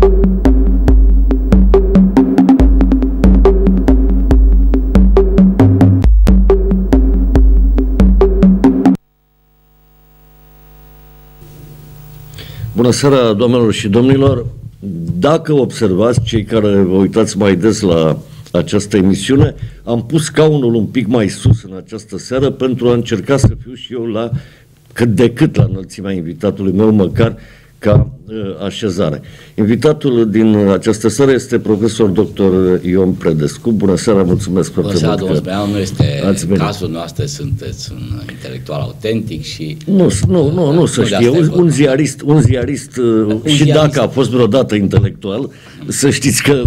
Bună seara, doamnelor și domnilor! Dacă observați, cei care vă uitați mai des la această emisiune, am pus scaunul un pic mai sus în această seară pentru a încerca să fiu și eu la cât de cât la înălțimea invitatului meu, măcar ca așezare. Invitatul din această seară este profesor dr. Ion Predescu. Bună seara, mulțumesc foarte mult. Bună seara, domnul Smeanu, nu este cazul noastră, sunteți un intelectual autentic și... Nu să știe, un ziarist și dacă a fost vreodată intelectual, să știți că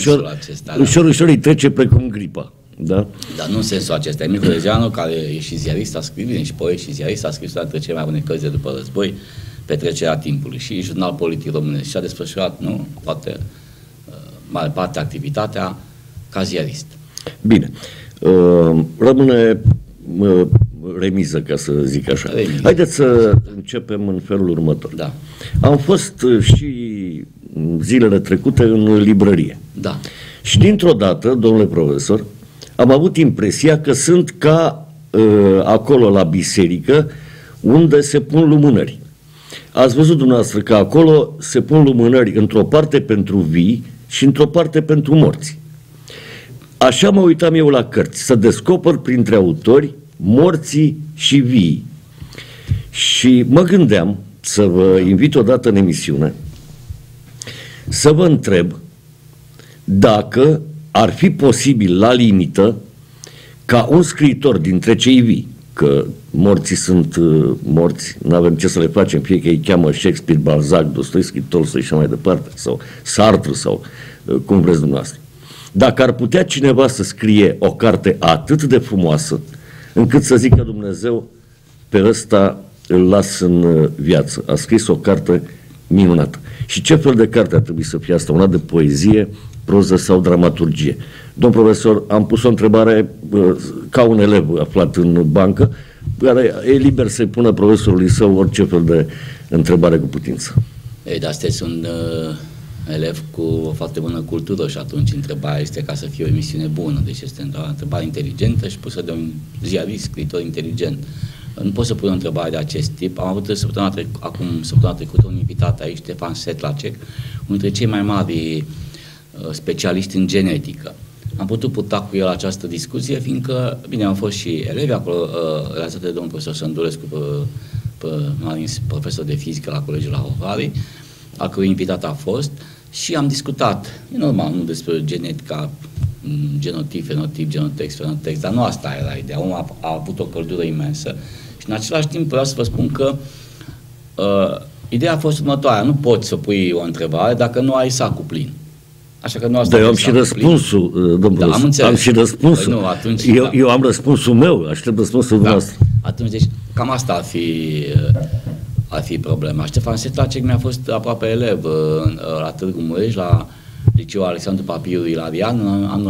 ușor îi trece precum gripa. Da? Dar nu în sensul acesta. Emil Coregeanu, care e și ziarist, a scris, bine, și poet și ziarist, a scris una dintre cele mai bune cărți de după război, Petrecerea timpului, și Jurnal Politic Românesc, și a desfășurat, poate, mare parte activitatea ca ziarist. Bine. Rămâne remiză, ca să zic așa. Remiză. Haideți să începem în felul următor. Da. Am fost și zilele trecute în librărie. Da. Și dintr-o dată, domnule profesor, am avut impresia că sunt ca acolo la biserică, unde se pun lumânări. Ați văzut dumneavoastră că acolo se pun lumânări într-o parte pentru vii și într-o parte pentru morți. Așa mă uitam eu la cărți, să descoper printre autori morții și vii. Și mă gândeam să vă invit odată în emisiune să vă întreb dacă ar fi posibil la limită ca un scriitor dintre cei vii, că morții sunt morți, nu avem ce să le facem, fie că îi cheamă Shakespeare, Balzac, Dostoevski, Tolstoi și așa mai departe, sau Sartre, sau cum vreți dumneavoastră. Dacă ar putea cineva să scrie o carte atât de frumoasă, încât să zică Dumnezeu, pe ăsta îl las în viață. A scris o carte minunată. Și ce fel de carte ar trebui să fie asta? Una de poezie, proză sau dramaturgie? Domn profesor, am pus o întrebare ca un elev aflat în bancă, care e liber să-i pună profesorului său orice fel de întrebare cu putință. Ei, dar sunteți un elev cu o foarte bună cultură și atunci întrebarea este ca să fie o emisiune bună. Deci este o întrebare inteligentă și pusă de un ziarist, scriitor inteligent. Nu pot să pun o întrebare de acest tip. Am avut săptămâna trecută un invitat aici, Ștefan Sedlacek, unul dintre cei mai mari specialiști în genetică. Am putut purta cu el această discuție, fiindcă, bine, am fost și elevi acolo, realizate de domnul profesor Sândulescu, profesor de fizică la Colegiul la Hovari, a cărui invitat a fost, și am discutat, e normal, nu despre genetica, genotip, fenotip, genotext, fenotext, dar nu asta era ideea. Omul a avut o căldură imensă și în același timp vreau să vă spun că ideea a fost următoarea: nu poți să pui o întrebare dacă nu ai sacul plin. Așa că nu asta. Dar eu am și răspunsul, domnule. Da, am și răspunsul. Păi nu, atunci, eu am răspunsul meu, aștept răspunsul dumneavoastră. Atunci, deci, cam asta ar fi problema. Ștefan Sedlacek mi-a fost aproape elev la Târgu Mureș, la Liceul Alexandru Papiru Ilarian, în anul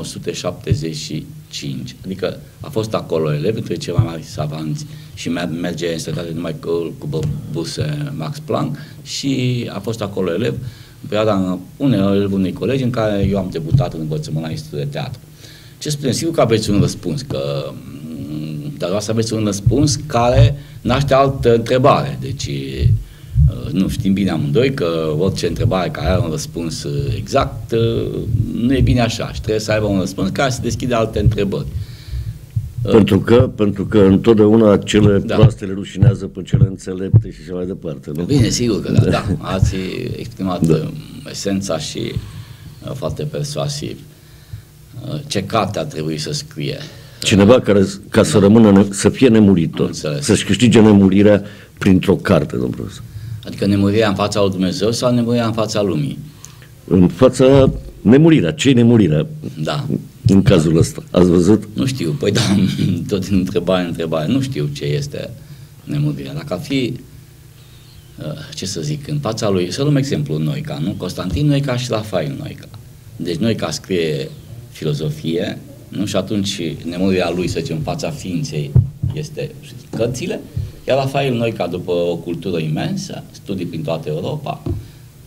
1975. Adică a fost acolo elev, între cei mai mari savanți, și merge în străinătate numai cu buse Max Planck, și a fost acolo elev în perioada unui colegi în care eu am debutat în învățământ la Institutul de Teatru. Ce spunem? Sigur că aveți un răspuns, dar doar să aveți un răspuns care naște altă întrebare. Deci, nu știm bine amândoi că orice întrebare care are un răspuns exact nu e bine așa și trebuie să aibă un răspuns care să deschide alte întrebări. Pentru că întotdeauna cele proaste le rușinează pe cele înțelepte și așa mai departe, nu? Bine, sigur că da. Ați exprimat esența și foarte persuasiv. Ce carte ar trebui să scrie? Cineva care, ca să rămână, să fie nemuritor, să-și câștige nemurirea printr-o carte, domnul profesor. Adică nemurirea în fața lui Dumnezeu sau nemurirea în fața lumii? În fața nemurirea. Ce-i nemurirea? Da. În cazul ăsta. Ați văzut? Nu știu. Păi da, tot din întrebare în întrebare. Nu știu ce este nemurirea. Dacă ar fi, ce să zic, în fața lui, să luăm exemplu Noica, nu? Constantin Noica și Rafael Noica. Deci Noica scrie filozofie, nu? Și atunci nemurirea lui, să zicem, în fața ființei este cărțile, iar Rafael Noica, după o cultură imensă, studii prin toată Europa,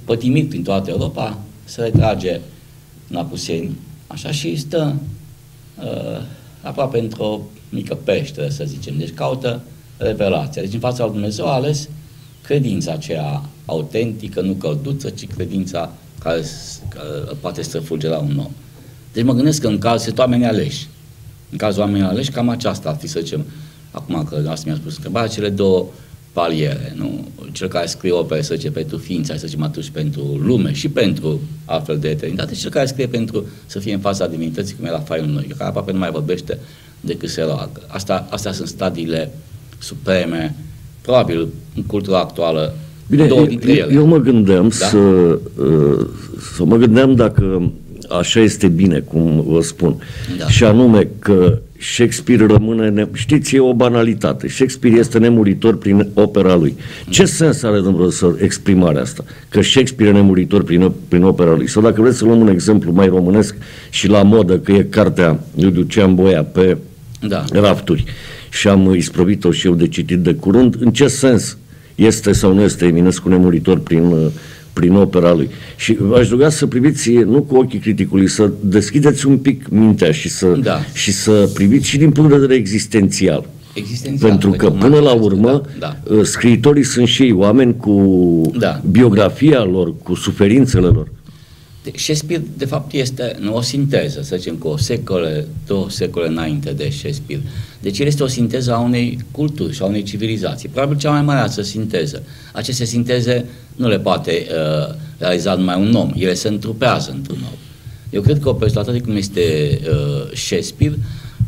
pătimit prin toată Europa, se retrage în Apuseni, așa, și stă aproape într-o mică peșteră, să zicem. Deci caută revelația. Deci în fața lui Dumnezeu a ales credința aceea autentică, nu călduță, ci credința care poate străfulge la un om. Deci mă gândesc că în cazul, sunt oameni aleși. În cazul oamenilor aleși, cam aceasta ar fi, să zicem, acum că asta mi-a spus întrebarea, cele două paliere, nu? Cel care scrie opere, să zicem, pentru ființa, să zicem atunci pentru lume și pentru altfel de eternitate, cel care scrie pentru să fie în fața divinității, cum era Faiul Noi, care aproape nu mai vorbește decât se roagă. Astea sunt stadiile supreme, probabil în cultura actuală. Bine, două dintre ele. Eu mă gândeam da? să mă gândeam dacă așa este bine, cum vă spun. Da. Și anume că Shakespeare rămâne, știți, e o banalitate. Shakespeare este nemuritor prin opera lui. Ce sens are, domnul profesor, exprimarea asta? Că Shakespeare e nemuritor prin opera lui? Sau dacă vreți să luăm un exemplu mai românesc și la modă, că e cartea lui Lucian Boia pe rafturi și am isprăvit-o și eu de citit de curând, în ce sens este sau nu este Eminescu nemuritor prin opera lui? Și v-aș ruga să priviți, nu cu ochii criticului, să deschideți un pic mintea și să priviți și din punct de vedere existențial. Pentru că până la urmă scriitorii sunt și ei oameni cu biografia lor, cu suferințele lor. Shakespeare, de fapt, este o sinteză, să zicem, cu două secole înainte de Shakespeare. Deci el este o sinteză a unei culturi și a unei civilizații. Probabil cea mai mare sinteză. Aceste sinteze nu le poate realiza numai un om. Ele se întrupează într-un om. Eu cred că o personalitate cum este Shakespeare,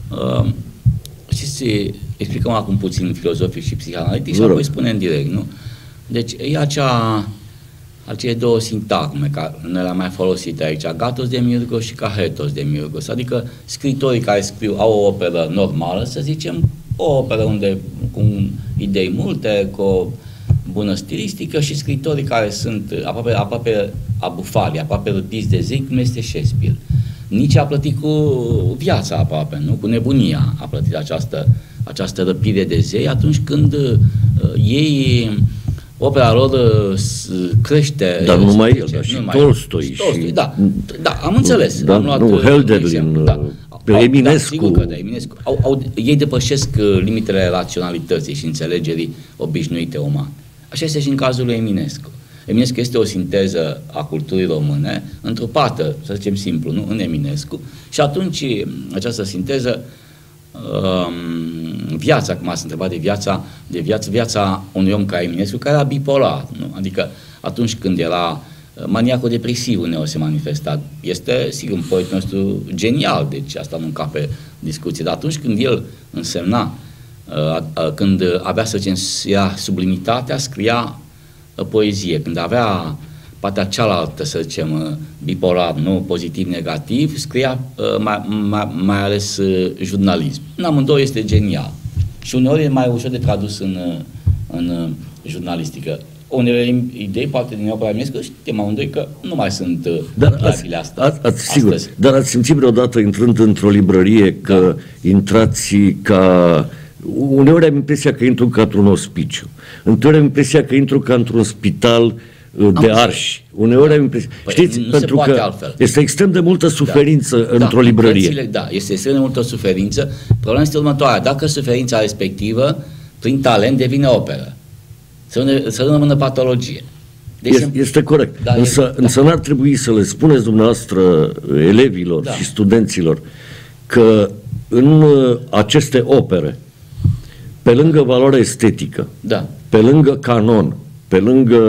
și explicăm acum puțin filozofic și psihanalitic și apoi spunem direct, nu? Deci e acele două sintagme care noi le-am mai folosit aici, Agathos Demiurgos și Cahetos Demiurgos, adică scritorii care au o operă normală, să zicem, o operă unde cu idei multe, cu o bună stilistică, și scritorii care sunt aproape abufali, aproape răpiți de zi, cum este Shakespeare. Nici a plătit cu viața aproape, nu? Cu nebunia a plătit această răpire de zei atunci când ei opera lor crește. Dar nu numai el, dar și Tolstoi. Da, am înțeles. Da, nu, Hölderlin, Eminescu. Ei depășesc limitele raționalității și înțelegerii obișnuite umane. Așa este și în cazul lui Eminescu. Eminescu este o sinteză a culturii române, întrupată, să zicem simplu, nu? În Eminescu. Și atunci această sinteză, viața, cum ați întrebat de viața unui om ca Eminescu, care era bipolar, nu? Adică atunci când era maniaco-depresiv, uneori se manifesta. Este, sigur, un poet nostru genial, deci asta nu încape discuție, dar atunci când el însemna, când avea, să zicem, sublimitatea, scria poezie. Când avea partea cealaltă, să zicem, bipolar, nu, pozitiv-negativ, scria mai ales jurnalism. În amândouă este genial. Și uneori e mai ușor de tradus în jurnalistică. Unele idei, poate din opera Eminescu, știm amândoi că nu mai sunt viabile astăzi. Sigur, dar ați simțit vreodată, intrând într-o librărie, că intrați ca... Uneori am impresia că intru ca într-un ospiciu. Uneori am impresia că intru ca într-un spital de arși. Uneori am impresia... Știți, pentru că altfel. Este extrem de multă suferință într-o librărie. Este extrem de multă suferință. Problema este următoarea. Dacă suferința respectivă, prin talent, devine operă. Să nu rămână patologie. Deci este corect. Însă n-ar trebui să le spuneți dumneavoastră elevilor și studenților că în aceste opere, pe lângă valoarea estetică, pe lângă canon, pe lângă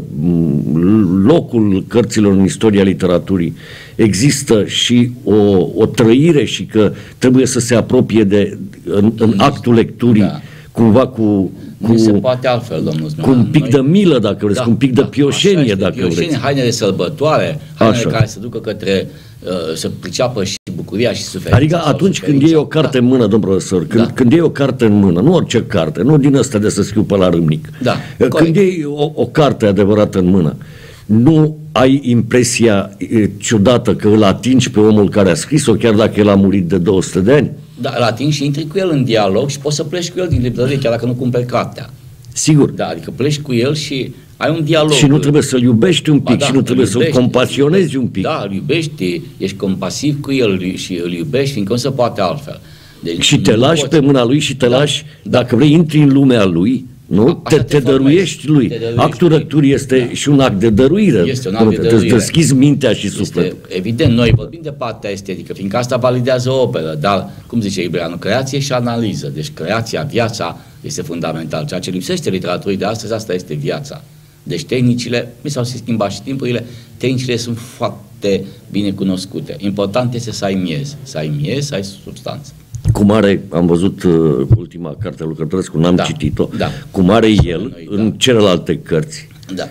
locul cărților în istoria literaturii, există și o trăire și că trebuie să se apropie în actul lecturii, cumva cu se poate altfel, domnul cu un pic de milă, dacă vreți, cu un pic de pioșenie, dacă vreți. Haine de sărbătoare, haine care se ducă către să priceapă și bucuria și suferința. Adică atunci când iei o carte în mână, domn profesor, când iei o carte în mână, nu orice carte, nu din ăsta de să scriu pe la râmnic, când iei o carte adevărată în mână, nu ai impresia ciudată că îl atingi pe omul care a scris-o, chiar dacă el a murit de 200 de ani? Da, îl atingi și intri cu el în dialog și poți să pleci cu el din librărie, chiar dacă nu cumperi cartea. Sigur. Da, adică pleci cu el și ai un dialog. Și nu trebuie să-l iubești un pic, da, și nu trebuie să-l compasionezi un pic. Da, îl iubești, ești compasiv cu el și îl iubești, fiindcă nu se poate altfel. Deci și te lași pe mâna lui și te lași, dacă vrei, intri în lumea lui, nu? Te dăruiești lui. Actul răcturii este și un act de dăruire. Este un act de dăruire. Îți deschizi mintea și sufletul. Evident, noi vorbim de partea estetică, fiindcă asta validează o operă, dar, cum zice Iulianu, creație și analiză. Deci creația, viața este fundamental. Ceea ce lipsește literaturii de astăzi, asta este viața. Deci tehnicile, mi s-au schimbat și timpurile, tehnicile sunt foarte bine cunoscute. Important este să ai miez. Să ai miez, să ai substanță. Cum are, am văzut ultima carte a lui Cărtărescu, n-am citit-o, cum are el în celelalte cărți. Da.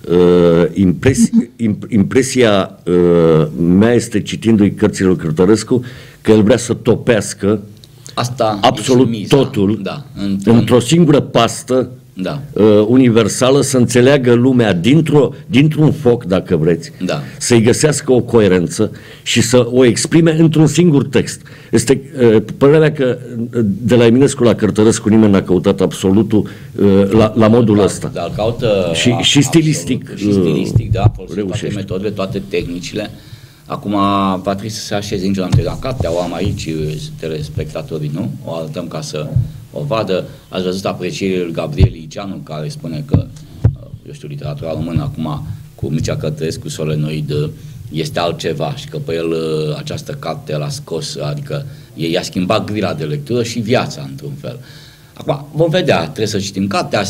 Impresia mea este, citindu-i cărțile lui Cărtărescu, că el vrea să topească asta absolut totul într-o singură pastă universală, să înțeleagă lumea dintr-un foc, dacă vreți, să-i găsească o coerență și să o exprime într-un singur text. Este părerea mea că de la Eminescu la Cărtărescu nimeni n-a căutat absolutul la modul ăsta. Dar caută și stilistic. Și stilistic, da, folosim toate metodele, toate tehnicile. Acum va trebui să se așeze nici la cartea, o am aici, telespectatorii, nu? O arătăm ca să o vadă. Ați văzut aprecierile lui Gabriel Iceanu, care spune că, eu știu, literatura română acum cu Mircea Cărtărescu, Solenoid, este altceva și că pe el această carte l-a scos, adică i-a schimbat grila de lectură și viața, într-un fel. Acum, vom vedea, trebuie să citim cartea,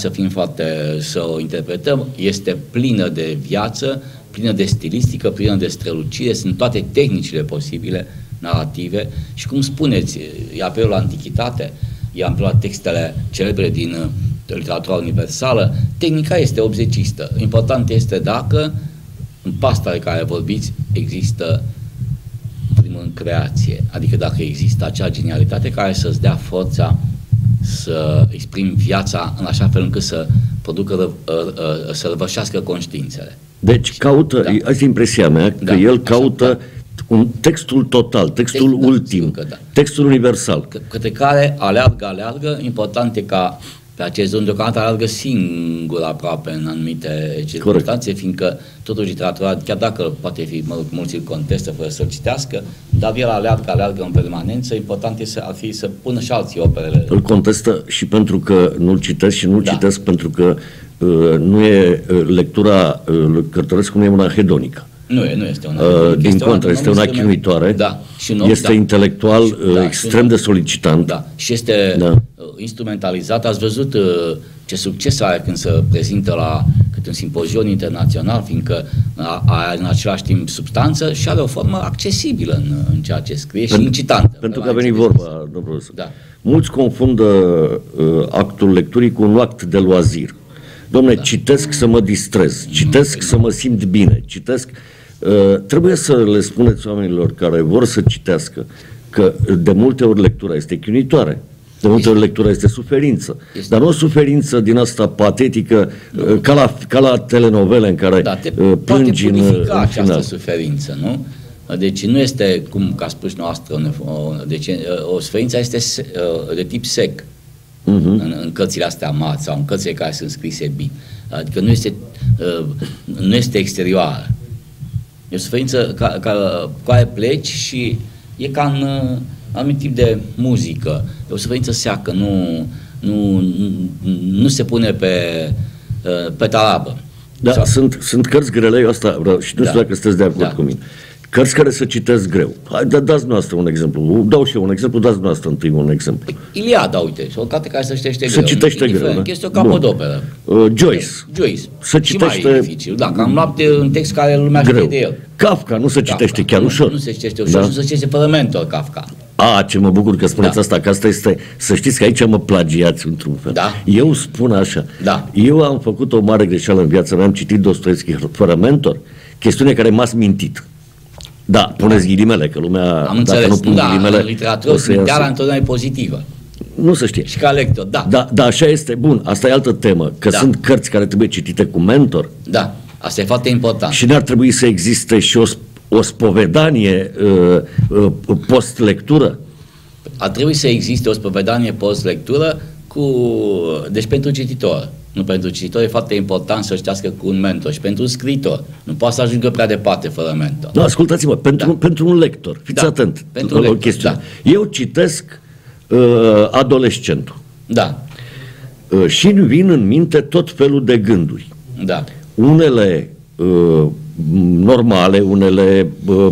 să o interpretăm, este plină de viață, plină de stilistică, plină de strălucire, sunt toate tehnicile posibile, narrative și, cum spuneți, e apelul la antichitate, e apelul la textele celebre din literatura universală, tehnica este obzecistă. Important este dacă în pasta de care vorbiți există, primul în creație, adică dacă există acea genialitate care să-ți dea forța să exprimi viața în așa fel încât să producă, să răvășească conștiințele. Deci caută, asta e impresia mea, că el caută textul total, textul ultim, textul universal. Către care aleargă, important e ca pe acest drum deocamdată aleargă singur aproape în anumite circunstanțe, fiindcă totuși literatura, chiar dacă poate fi, mulți îl contestă fără să-l citească, dar el aleargă în permanență, important e să pună și alții operele. Îl contestă și pentru că nu-l citesc și nu-l citesc pentru că nu e lectura lui Cărtărescu, nu e una hedonică. Nu este una. Din contră, este una chinuitoare, este intelectual extrem de solicitant. Da, și este instrumentalizat. Ați văzut ce succes are când se prezintă la câte un simpozion internațional, fiindcă are în același timp substanță și are o formă accesibilă în ceea ce scrie și incitantă. Pentru că a venit vorba, domnul profesor. Mulți confundă actul lecturii cu un act de loazir. Dom'le, citesc să mă distrez, citesc să mă simt bine, citesc... Trebuie să le spuneți oamenilor care vor să citească că de multe ori lectura este chinuitoare, de multe ori lectura este suferință, dar nu o suferință din asta patetică, ca la telenovele în care plângi în final. Această suferință, nu? Deci nu este, cum a spus noastră, deci o suferință este de tip sec. În cărțile astea mari sau în cărțile care sunt scrise bine. Adică nu este exterioară. E o suferință care pleci și e ca în anumit tip de muzică. E o suferință seacă, nu se pune pe tarabă. Da, sunt cărți grele, eu asta vreau, și nu știu dacă sunteți de acord cu mine. Cărți care să citesc greu. Dați noastră un exemplu. Dau și eu un exemplu, dați noastră întâi un exemplu. Iliada, uite, o carte care se citește greu. Se citește greu, este o capodoperă. Joyce. Se citește și mai dificil. Da, că am luat un text care lumea știe de el. Kafka nu se citește chiar ușor. Nu se citește ușor, nu se citește fără mentor Kafka. Ce mă bucur că spuneți asta, că asta este, să știți că aici mă plagiați într-un fel. Eu spun așa. Eu am făcut o mare greșeală în viața mea, am citit Dostoevski fără mentor, chestiune care m-a smintit. Da, puneți ghilimele, că lumea, am înțeles, dacă nu pun ghilimele, în literatură sminteala întotdeauna e pozitivă. Nu se știe. Și ca lector, Da, așa este. Bun, asta e altă temă, că sunt cărți care trebuie citite cu mentor. Da, asta e foarte important. Și n-ar trebui să existe și o spovedanie post-lectură? Ar trebui să existe o spovedanie post-lectură deci pentru cititor. Nu, pentru cititor e foarte important să știască cu un mentor și pentru un scriitor. Nu poate să ajungă prea departe fără mentor. Nu, ascultați-mă, pentru un lector, fiți atent pentru la o chestiune. Da. Eu citesc adolescentul. Da. Și îmi vin în minte tot felul de gânduri. Da. Unele normale, unele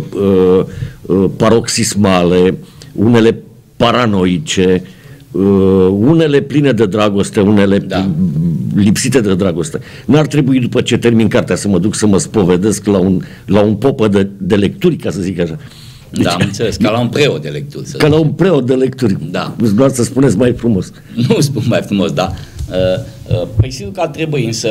paroxismale, unele paranoice, unele pline de dragoste, unele lipsite de dragoste. N-ar trebui după ce termin cartea să mă duc să mă spovedesc la un popă de lecturi, ca să zic așa. Deci, da, am înțeles, ca la un preot de lecturi. Ca la un preot de lecturi. Da. Doar să spuneți mai frumos. Nu spun mai frumos, da. Păi sigur că ar trebui, însă,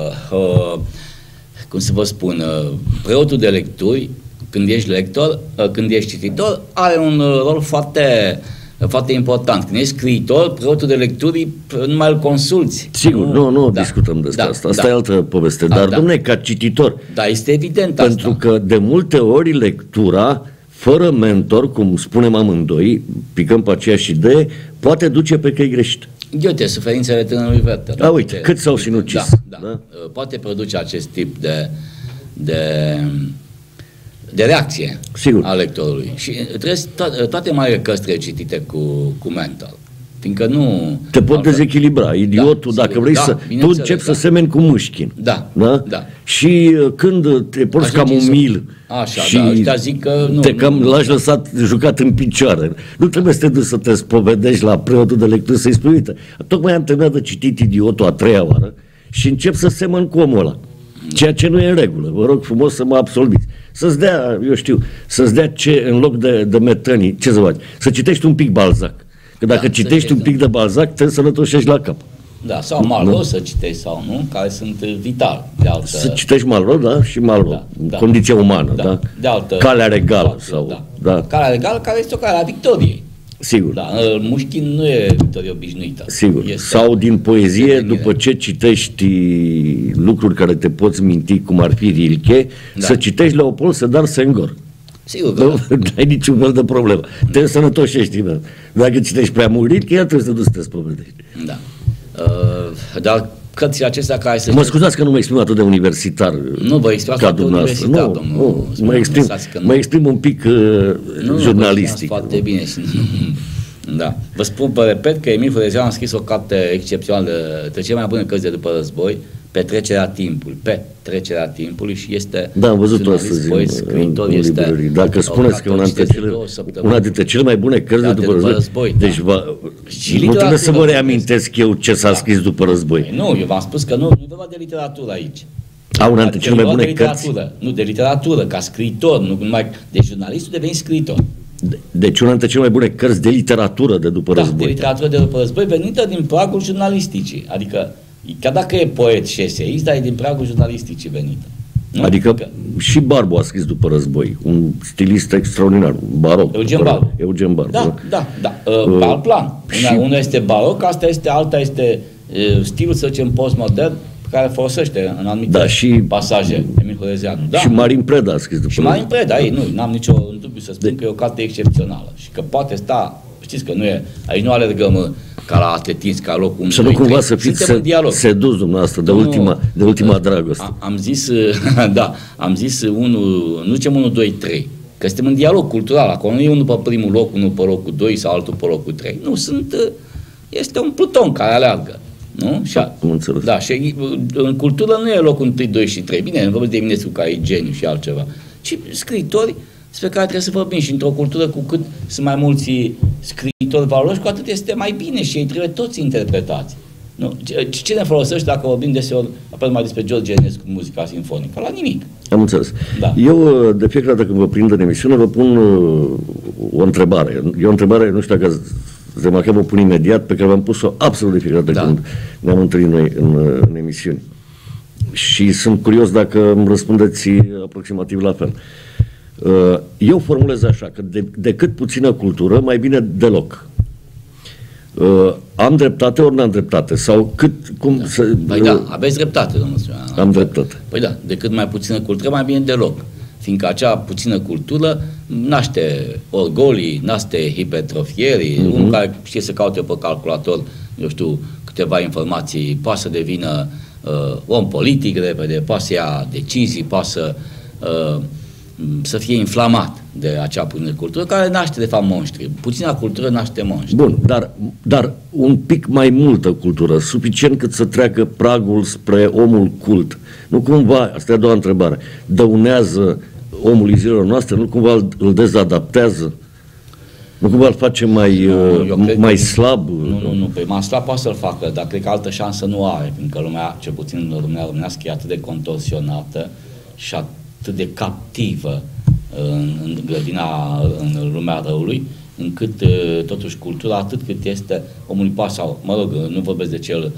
cum să vă spun, preotul de lecturi, când ești lector, când ești cititor, are un rol foarte important. Când ești scriitor, preotul de lecturi nu mai îl consulți. Sigur, nu discutăm despre asta. Asta e altă poveste. Dar, dom'le, ca cititor... Da, este evident pentru că de multe ori lectura, fără mentor, cum spunem amândoi, picăm pe aceeași idee, poate duce pe căi greșite. Uite, suferințele tânărului Werther. Da, uite, cât s-au sinucis. Da. Poate produce acest tip de reacție, sigur, a lectorului. Și trebuie toate marile cărți trebuie citite cu mentor. Fiindcă nu... Te pot dezechilibra. Idiotul, dacă vrei să... Tu începi să semeni cu Mușchin. Da. Și când te porți cam umil și zic că l-aș lăsat jucat în picioare. Nu trebuie să te duci să te spovedești la preotul de lectură să-i spui, uite, tocmai am terminat de citit Idiotul a treia oară și încep să semăn cu omul ăla. Ceea ce nu e în regulă. Vă rog frumos să mă absolviți. Să-ți dea, să-ți dea ce, în loc de metănii, ce să faci? Să citești un pic Balzac. Că dacă citești un pic de Balzac, te sănătoșești la cap. Da, sau Malraux să citești sau nu, care sunt vitali. Să citești Malraux, da, și Malraux. Condiția umană, da? De altă Calea regală. Sau, Calea regală, care este o cale a victoriei. Sigur. Da, Mușchin nu e victorie obișnuită. Sigur. Sau din poezie, după ce citești lucruri care te poți minti, cum ar fi Rilke, să citești Leopold Sedar Senghor. Sigur că nu ai niciun fel de problemă. Te însănătoșești. Dacă citești prea mult Rilke, iar trebuie să te duci să te spovedești. Da. Dar cărțile acestea care se... Mă scuzați că nu mă exprim atât de universitar. Nu vă exprimați atât de universitar, domnul. Mă exprim un pic jurnalistic. Foarte bine. Da. Vă spun, repet, că Emil Hurezeanu a scris o carte excepțională, de cele mai bune cărți de după război, Petrecerea timpului și este... Da, am văzut-o astăzi scriitor, este... Dacă spuneți că una dintre cele mai bune cărți de după război, deci nu trebuie să vă reamintesc eu ce s-a scris după război. Nu, eu v-am spus că nu e vorba de literatură aici. Una dintre cele mai bune cărți. Nu, de literatură, ca scriitor, nu numai... Deci jurnalistul deveni scriitor. Deci una dintre cele mai bune cărți de literatură de după război. De literatură de după război venită din pragul jurnalisticii. Adică, chiar dacă e poet și eseist, dar e din pragul jurnalisticii venită. Nu? Adică și Barbu a scris după război, un stilist extraordinar, baroc. Eugen Barbu. Da. Alt plan. Unul este baroc, alta este stilul, să zicem, postmodern, care folosește în anumite pasaje Emil Hurezeanu. Și Marin Preda a scris după război. Marin Preda, n-am nicio dubiu să spun că e o carte excepțională și că poate sta, știți că nu e, aici nu alergăm ca la atletism, ca locul 1, să nu cumva să fiți seduți dumneavoastră de ultima dragoste. Am zis nu zicem 1, 2, 3, că suntem în dialog cultural, acolo nu e unul pe primul loc, unul pe locul 2 sau altul pe locul 3. Nu, este un pluton care aleargă. Nu? Și în cultură nu e locul 1, 2 și 3. Bine, nu vorbesc de Eminescu care e geniu și altceva, ci scriitori despre care trebuie să vorbim și într-o cultură cu cât sunt mai mulți scriitori valoroși, cu atât este mai bine și ei trebuie toți interpretați. Nu? Ce ne folosește dacă vorbim deseori, apoi mai despre George Enescu, muzica sinfonică? La nimic. Am înțeles. Da. Eu, de fiecare dată când vă prind în emisiune, vă pun o întrebare. E o întrebare, nu știu dacă ați remarcat, vă pun imediat, pe care v-am pus-o absolut de fiecare dată când ne-am întâlnit noi în emisiuni. Și sunt curios dacă îmi răspundeți aproximativ la fel. Eu formulez așa, că de cât puțină cultură, mai bine deloc. Am dreptate ori n-am dreptate? Sau cât, cum să... Păi da, aveți dreptate, domnul Sioana. Am dreptate. Păi da, de cât mai puțină cultură, mai bine deloc. Fiindcă acea puțină cultură naște orgolii, naște hipertrofierii, unul care știe să caute pe calculator, eu știu, câteva informații, poate să devină om politic repede, poate să ia decizii, poate să fie inflamat de acea puțină cultură, care naște de fapt monștri. Puțina cultură naște monștri. Bun, dar un pic mai multă cultură, suficient cât să treacă pragul spre omul cult. Nu cumva, asta e a doua întrebare, dăunează omului zilelor noastre, nu cumva îl dezadaptează? Nu cumva îl face mai slab? Nu, pe mai slab poate să-l facă, dar cred că altă șansă nu are, pentru că lumea, cel puțin lumea românească, e atât de contorsionată și atât de captivă în grădina, în lumea răului, încât totuși cultura, atât cât este omului poate, sau, mă rog, nu vorbesc de cel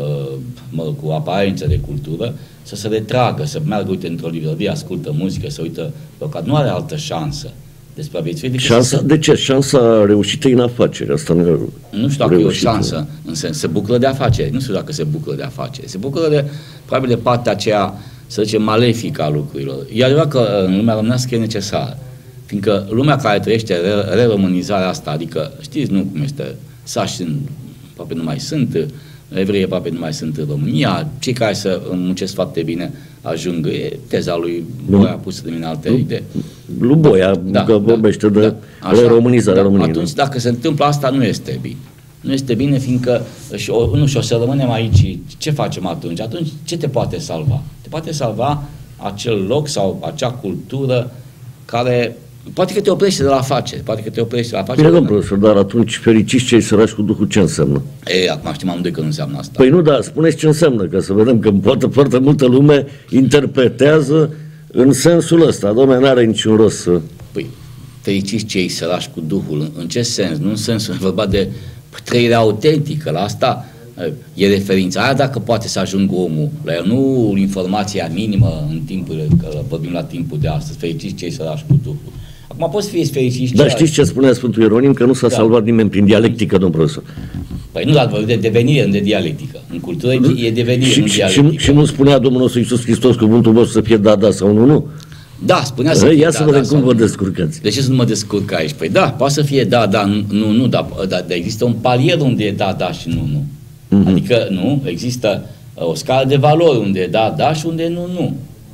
cu aparență de cultură, să se retragă, să meargă, uite, într-o librărie, ascultă muzică, să uită, pentru că nu are altă șansă de supraviețuire. De ce? Șansa reușită în afaceri. Asta nu știu dacă e o șansă, în sens, se bucură de afaceri. Nu știu dacă se bucură de afaceri. Se bucură de, probabil, de partea aceea, să zicem, malefică a lucrurilor. E adevărat că în lumea românească e necesară. Fiindcă lumea care trăiește re-românizarea asta, adică, știți, nu cum este, sași aproape nu mai sunt, evreii aproape nu mai sunt în România, cei care să muncesc foarte bine ajung, e teza lui Boia pusă de mine alte idei. Lui Boia, că vorbește de re-românizarea României. Atunci, dacă se întâmplă asta, nu este bine. Nu este bine, fiindcă și o să rămânem aici. Ce facem atunci? Atunci, ce te poate salva? Te poate salva acel loc sau acea cultură care poate că te oprește de la afaceri. Bine, domnul profesor, dar atunci fericiți cei săraci cu Duhul, ce înseamnă? Acum știm amândoi că nu înseamnă asta. Păi nu, dar spuneți ce înseamnă, ca să vedem că foarte multă lume interpretează în sensul ăsta. Dom'le, n-are niciun rost să... Păi, fericiți cei săraci cu Duhul, în ce sens? Nu în sensul, e vorba de trăirea autentică, la asta e referința aia, dacă poate să ajungă omul la el, nu informația minimă în timpul, că vorbim la timpul de astăzi, fericiți cei săraci cu Duhul. Acum poți fi fericiți. Dar știți ce spunea Sfântul Ieronim? Că nu s-a salvat nimeni prin dialectică, domn profesor. Păi nu, dar de devenire, nu de dialectică. În cultură e devenire, nu dialectică. Și nu spunea Domnul nostru Iisus Hristos cuvântul vostru să fie da sau nu? Da, spunea să fie ia să vedem cum vă descurcați. De ce să nu mă descurc aici? Păi da, poate să fie da, nu, dar există un palier unde e da și nu. Adică, nu, există o scală de valori unde e da și unde e nu.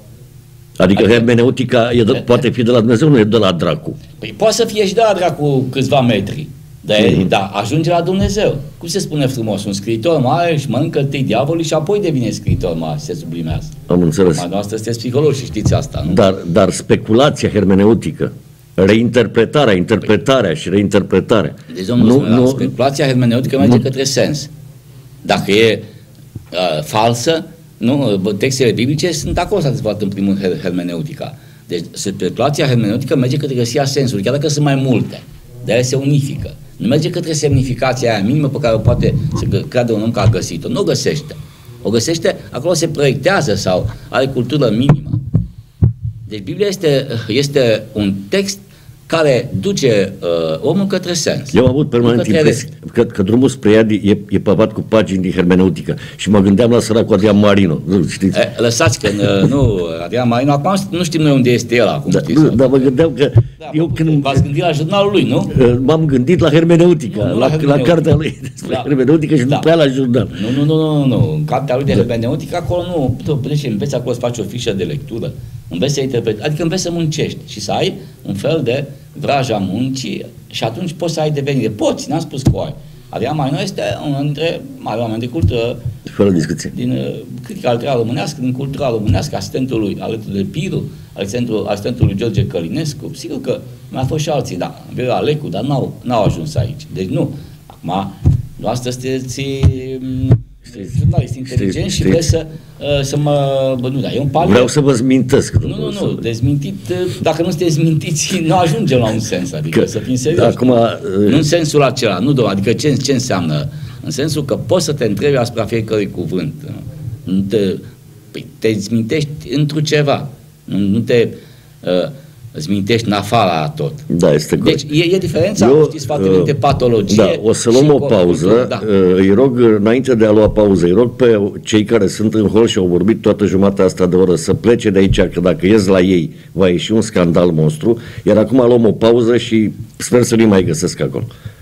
Adică hermeneutica poate fi de la Dumnezeu, nu e de la dracu. Păi poate să fie și de la dracu câțiva metri, dar ajunge la Dumnezeu. Cum se spune frumos, un scriitor mare își mănâncă întâi diavolul și apoi devine scriitor mare, se sublimează. Am înțeles. Mai noastră sunteți psihologi și știți asta, nu? Dar speculația hermeneutică, interpretarea și reinterpretarea. Deci, domnul, speculația hermeneutică merge către sens. Dacă e falsă, nu, textele biblice sunt acolo s-a dezvoltat în primul hermeneutica. Deci speculația hermeneutică merge către găsirea sensului, chiar dacă sunt mai multe, dar ele se unifică. Nu merge către semnificația aia minimă pe care o poate să creadă un om că a găsit-o. Nu o găsește. O găsește, acolo se proiectează sau are cultură minimă. Deci Biblia este un text care duce omul către sens. Eu am avut permanent impresia că drumul spre ea e pavat cu pagini din hermeneutică și mă gândeam la săracul Adrian Marino. Știți? Lăsați că nu, Adrian Marino, acum nu știm noi unde este el acum. Dar mă gândeam că v-ați gândit la jurnalul lui, nu? M-am gândit la hermeneutica, la cartea lui despre hermeneutică și după aia la jurnal. Nu. În cartea lui de hermeneutică, acolo nu. Deci înveți acolo să faci o fișă de lectură. Înveți să interpretezi, adică înveți să muncești și să ai un fel de vraja muncii și atunci poți să ai devenire. Poți, n-am spus că o ai. Adrian Marino este unul dintre mari oameni de cultură. Fără discuție. Din critica literară românească, din cultura românească, asistentul lui alături de Piru, asistentul lui George Călinescu. Sigur că mai au fost și alții, da, Viorel Alecu, dar n-au ajuns aici. Deci nu. Acum, noastră sunteți jurnalist inteligent și vreți să mă... Nu, da, e un palier. Vreau să vă zmintesc. Nu, dezmintit, dacă nu sunteți zmintiți, nu ajungem la un sens, adică să fim serioși. Acum, nu în sensul acela, nu, domnule, adică ce înseamnă? În sensul că poți să te întrebi asupra fiecărui cuvânt. Te zmintești într-un ceva, nu te zmintești în afara tot. Da, este corect. Deci e diferența, știți foarte bine, de patologie. Da, o să luăm o pauză. Da. Îi rog, înainte de a lua pauză, îi rog pe cei care sunt în hol și au vorbit toată jumatea asta de oră să plece de aici, că dacă ies la ei va ieși un scandal monstru, iar acum luăm o pauză și sper să nu mai găsesc acolo.